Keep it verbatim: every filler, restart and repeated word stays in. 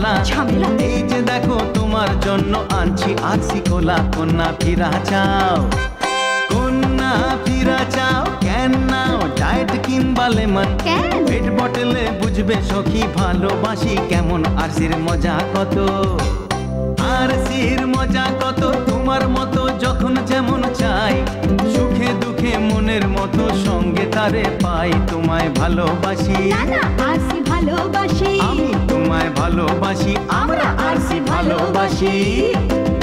ঝামেলা ঝামেলা এই যে দেখো তোমার জন্য আনছি আরসি কোলা কন্যা ফিরা চাও কন্যা ফিরা চাও কেন নাও ডায়েট কিংবা লেমন কেন পেট বটলে বুঝবে সখী ভালোবাসি কেমন আরসির মজা কত আরসির মজা কত তোমার মতো যখন যেমন চাই সুখে দুঃখে মনের মতো সঙ্গে তারে পাই তোমায় ভালোবাসি না না আরসি ভালোবাসি আমি তোমায় ভালোবাসি আমরা আরসি ভালোবাসি